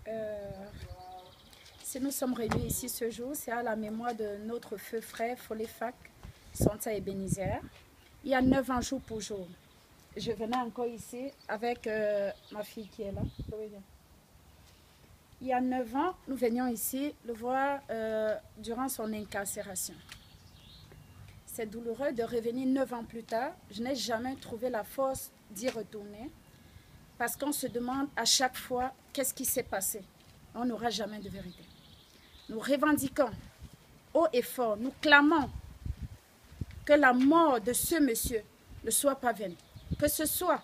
Si nous sommes réunis ici ce jour, c'est à la mémoire de notre feu frère Folefak Santa Ebenezer. Il y a 9 ans jour pour jour. Je venais encore ici avec ma fille qui est là. Il y a 9 ans, nous venions ici le voir durant son incarcération. C'est douloureux de revenir 9 ans plus tard. Je n'ai jamais trouvé la force d'y retourner parce qu'on se demande à chaque fois qu'est-ce qui s'est passé. On n'aura jamais de vérité. Nous revendiquons haut et fort, nous clamons que la mort de ce monsieur ne soit pas vaine. Que ce soit,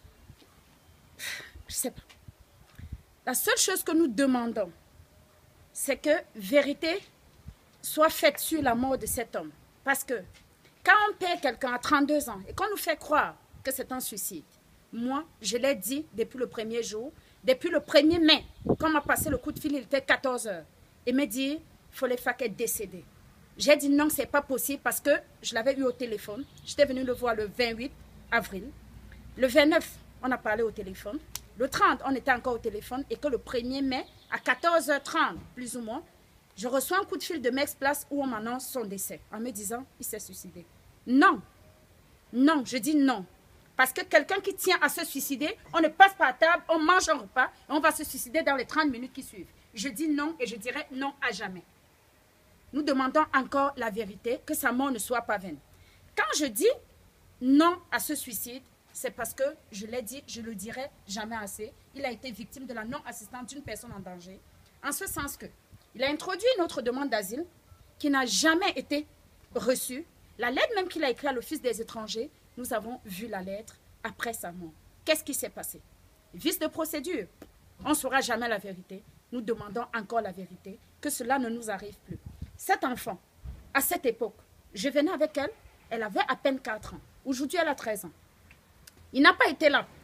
je ne sais pas. La seule chose que nous demandons, c'est que vérité soit faite sur la mort de cet homme. Parce que quand on perd quelqu'un à 32 ans et qu'on nous fait croire que c'est un suicide, moi, je l'ai dit depuis le premier jour, depuis le 1er mai, quand on m'a passé le coup de fil, il était 14 h. Il m'a dit, Folefak est décédé. J'ai dit non, ce n'est pas possible parce que je l'avais eu au téléphone. J'étais venue le voir le 28 avril. Le 29, on a parlé au téléphone. Le 30, on était encore au téléphone. Et que le 1er mai, à 14 h 30, plus ou moins, je reçois un coup de fil de Mex Place où on m'annonce son décès en me disant il s'est suicidé. Non, non, je dis non. Parce que quelqu'un qui tient à se suicider, on ne passe pas à table, on mange un repas et on va se suicider dans les 30 minutes qui suivent. Je dis non et je dirai non à jamais. Nous demandons encore la vérité, que sa mort ne soit pas vaine. Quand je dis non à ce suicide, c'est parce que, je l'ai dit, je le dirai jamais assez, il a été victime de la non-assistance d'une personne en danger, en ce sens que il a introduit une autre demande d'asile qui n'a jamais été reçue. La lettre même qu'il a écrite à l'Office des étrangers, nous avons vu la lettre après sa mort. Qu'est-ce qui s'est passé? Vice de procédure. On ne saura jamais la vérité. Nous demandons encore la vérité, que cela ne nous arrive plus. Cet enfant, à cette époque, je venais avec elle, elle avait à peine 4 ans. Aujourd'hui, elle a 13 ans. Il n'a pas été là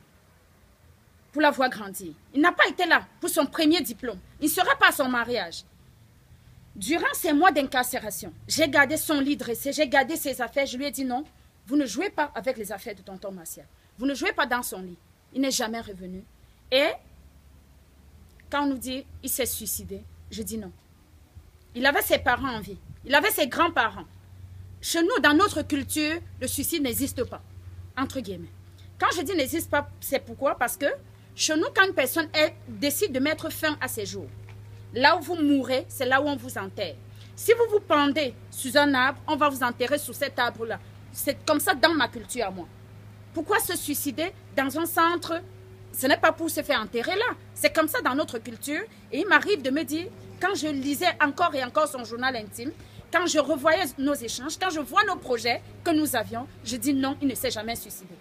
pour la voir grandir. Il n'a pas été là pour son premier diplôme. Il ne sera pas à son mariage. Durant ces mois d'incarcération, j'ai gardé son lit dressé, j'ai gardé ses affaires. Je lui ai dit non, vous ne jouez pas avec les affaires de tonton Martial. Vous ne jouez pas dans son lit. Il n'est jamais revenu. Et quand on nous dit il s'est suicidé, je dis non. Il avait ses parents en vie. Il avait ses grands-parents. Chez nous, dans notre culture, le suicide n'existe pas. Entre guillemets. Quand je dis n'existe pas, c'est pourquoi? Parce que chez nous, quand une personne décide de mettre fin à ses jours, là où vous mourrez, c'est là où on vous enterre. Si vous vous pendez sous un arbre, on va vous enterrer sous cet arbre-là. C'est comme ça dans ma culture à moi. Pourquoi se suicider dans un centre? Ce n'est pas pour se faire enterrer là. C'est comme ça dans notre culture. Et il m'arrive de me dire, quand je lisais encore et encore son journal intime, quand je revoyais nos échanges, quand je vois nos projets que nous avions, je dis non, il ne s'est jamais suicidé.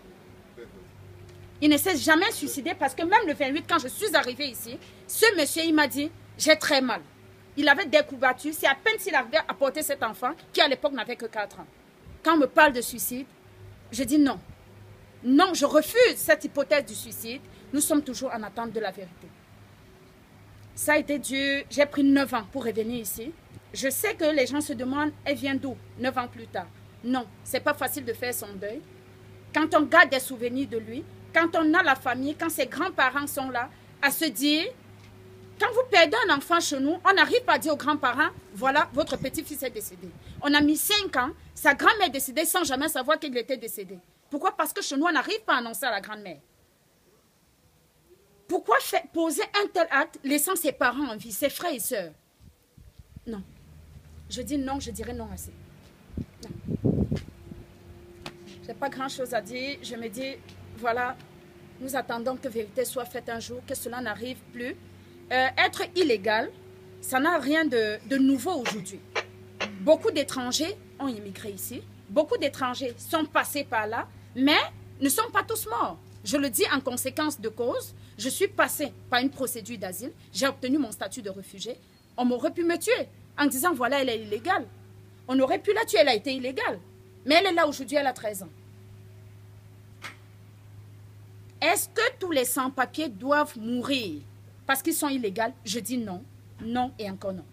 Il ne s'est jamais suicidé parce que même le 28, quand je suis arrivée ici, ce monsieur, il m'a dit, j'ai très mal. Il avait des coups battus. C'est à peine s'il arrivait à porter cet enfant qui, à l'époque, n'avait que 4 ans. Quand on me parle de suicide, je dis non. Non, je refuse cette hypothèse du suicide. Nous sommes toujours en attente de la vérité. Ça a été dur. J'ai pris 9 ans pour revenir ici. Je sais que les gens se demandent, elle vient d'où 9 ans plus tard? Non, c'est pas facile de faire son deuil. Quand on garde des souvenirs de lui, quand on a la famille, quand ses grands-parents sont là, à se dire, quand vous perdez un enfant chez nous, on n'arrive pas à dire aux grands-parents, voilà, votre petit-fils est décédé. On a mis 5 ans, sa grand-mère est décédée sans jamais savoir qu'il était décédé. Pourquoi? Parce que chez nous, on n'arrive pas à annoncer à la grand-mère. Pourquoi poser un tel acte, laissant ses parents en vie, ses frères et sœurs? Non. Je dis non, je dirais non assez. Non. Je n'ai pas grand-chose à dire. Je me dis, voilà, nous attendons que vérité soit faite un jour, que cela n'arrive plus. Être illégal, ça n'a rien de nouveau aujourd'hui. Beaucoup d'étrangers ont immigré ici. Beaucoup d'étrangers sont passés par là, mais ne sont pas tous morts. Je le dis en conséquence de cause. Je suis passée par une procédure d'asile. J'ai obtenu mon statut de réfugié. On m'aurait pu me tuer en disant, voilà, elle est illégale. On aurait pu la tuer, elle a été illégale. Mais elle est là aujourd'hui, elle a 13 ans. Est-ce que tous les sans-papiers doivent mourir parce qu'ils sont illégaux? Je dis non, non et encore non.